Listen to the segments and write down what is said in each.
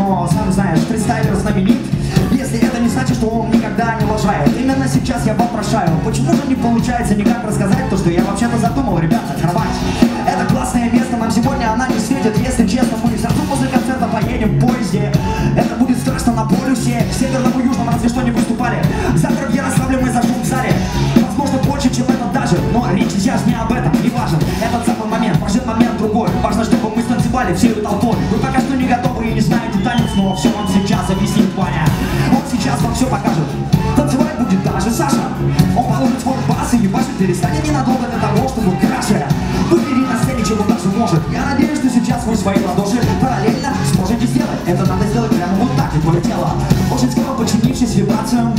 но, сам знаешь, фристайлер знаменит. Если это не значит, что он никогда не лажает. Именно сейчас я вопрошаю, почему же не получается никак рассказать то, что я вообще-то задумал, ребята, кровать. Это классное место, нам сегодня она не светит. Если честно, мы сразу после концерта поедем в поезде. Это будет страшно на полюсе, в северном и южном разве что не выступали. Завтра в Ярославле мы зажгем в зале. Возможно, больше, чем это даже, но речь сейчас не об этом, не важен этот самый момент, важен момент другой. Важно, чтобы мы станцевали всей толпой. Вы пока что не готовы и не знаете танец, но все вам сейчас объяснит Ваня. Он сейчас вам все покажет. Танцевать будет даже Саша. Он положит свой бас и ебашит, перестанет ненадолго для того, чтобы краше выглядеть на сцене, чего даже может. Я надеюсь, что сейчас вы свои ладоши параллельно сможете сделать. Это надо сделать прямо вот так, и твое тело очень скоро, подчинившись вибрациям,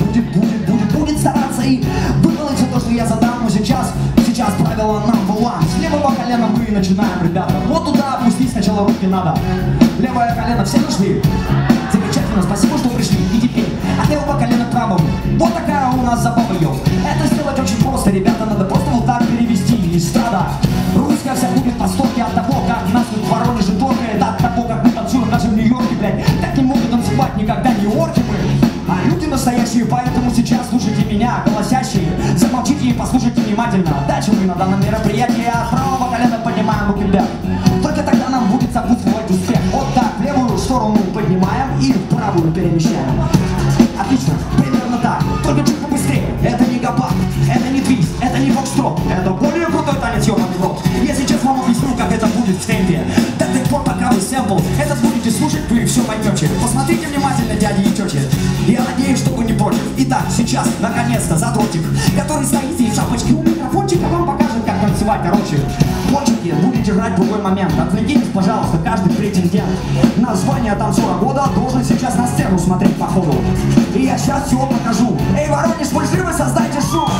будет стараться и выполнить все то, что я задам. Но сейчас правило number one. С левого колена мы начинаем, ребята. Вот туда опустить сначала руки надо. Левое колено все нашли? Замечательно, спасибо, что пришли. И теперь от левого колена к правому. Вот такая у нас забава, йоу. Это сделать очень просто, ребята. Надо просто вот так перевести из стада. Русская вся будет в восторге от того, как нас тут в Воронеже торкает, от того, как мы танцуем даже в Нью-Йорке, блядь. Так не могут танцевать никогда не орки мы, а люди настоящие. Поэтому сейчас слушайте меня, голосящие. Замолчите и послушайте внимательно. Дальше мы на данном мероприятии от правого колена поднимаем руки вверх. Только тогда нам будет сопутствовать успех. Вот так, в левую сторону поднимаем и в правую перемещаем. Отлично, примерно так, только чуть побыстрее. Это не гопак, это не твист, это не фокстрот. Это более крутой танец, ёбаный в рот. Я сейчас вам объясню, как это будет в темпе. До тех пор, пока вы сэмпл этот будете слушать, вы все поймете. Посмотрите внимательно, дяди и тети. Я надеюсь, что вы не против. Итак, сейчас, наконец-то, задротик, который стоит здесь в шапочке у микрофончика, вам покажет, как танцевать, короче. Кончики будете жрать в любой момент. Отвлекитесь, пожалуйста, каждый претендент на звание танцора года должен сейчас на сцену смотреть по ходу. И я сейчас все покажу. Эй, Воронеж, вы живы, создайте шум!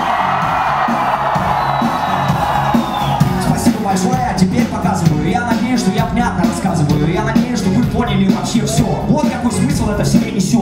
Спасибо большое, а теперь показываю. Я надеюсь, что я внятно рассказываю. Я надеюсь, что вы поняли вообще все. Вот какой смысл это в себе несет.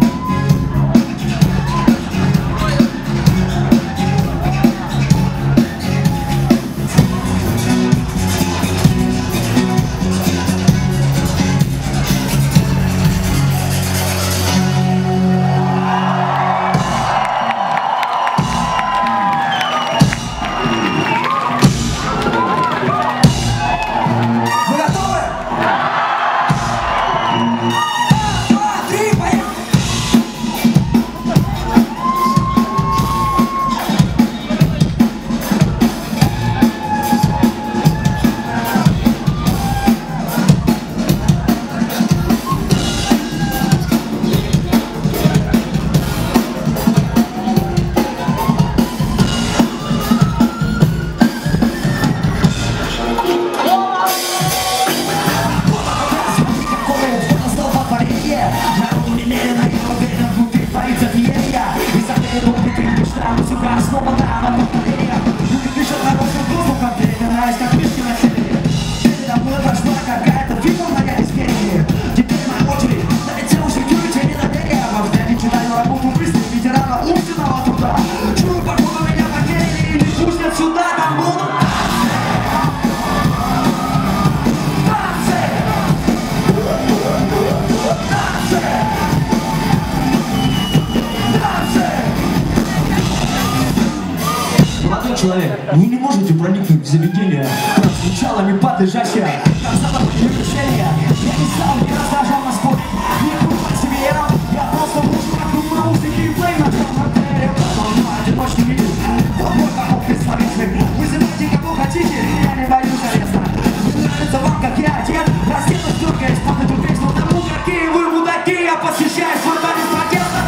Человек, вы не можете проникнуть в заведение, как звучалами подлежащее. Как запах решения. Я не стал, не раздражал на спорт. Не крупать себе я просто лучше как думаю, музыки и плей на том отеле. Потом одиночный мир. Вот мой поход представитель. Вызывайте кого хотите, я не боюсь ареста. Не нравится вам, как я одет. Раздетый стёркаясь под эту песню. Тому какие вы мудаки, я посвящаю свой танец протеста.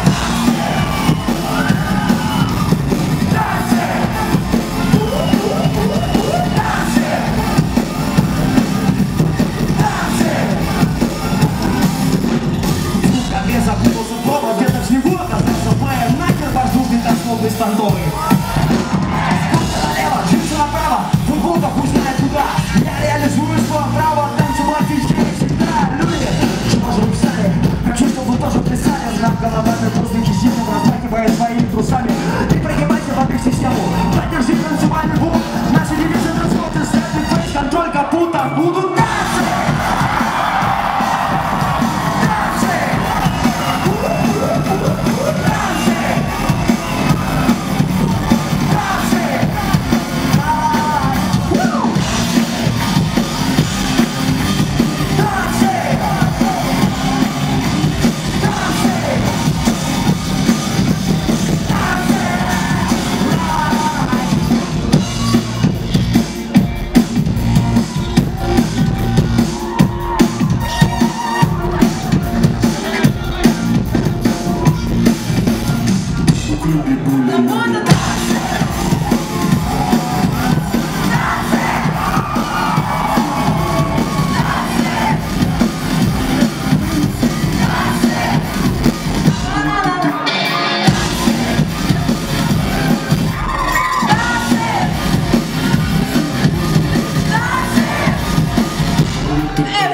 Беспонтовый. Сколько налево, джинсы направо, футболка пусть знает куда. Я реализую свое право танцевать и здесь всегда. Люди, чего же вы писали? Хочу, чтобы вы тоже плясали. Знак головами воздухе сильно размахивая своими трусами. Не прогибайся под их систему, поддержи танцевальный бум. Наши девицы танцуют и ставят фейс, контроль капута. Будут танцы!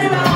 ребята!